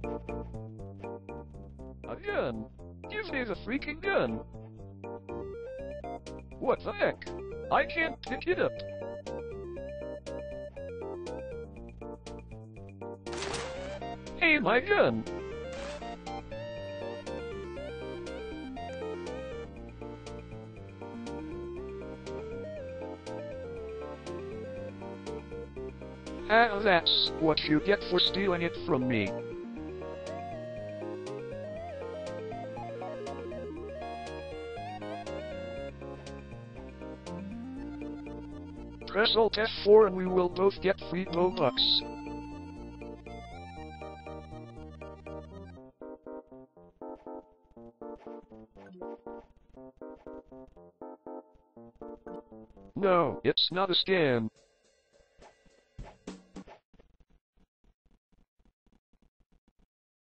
A gun! Give me the freaking gun! What the heck? I can't pick it up. Hey, my gun! Ah, that's what you get for stealing it from me. Press Alt F4 and we will both get free Robux. No, it's not a scam.